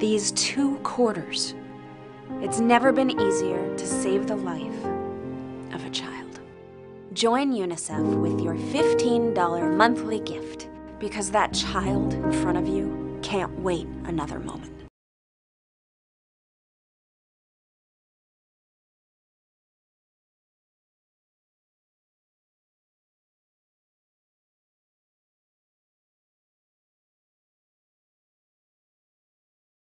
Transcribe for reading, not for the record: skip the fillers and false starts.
these 2 quarters, it's never been easier to save the life of a child. Join UNICEF with your $15 monthly gift, because that child in front of you can't wait another moment.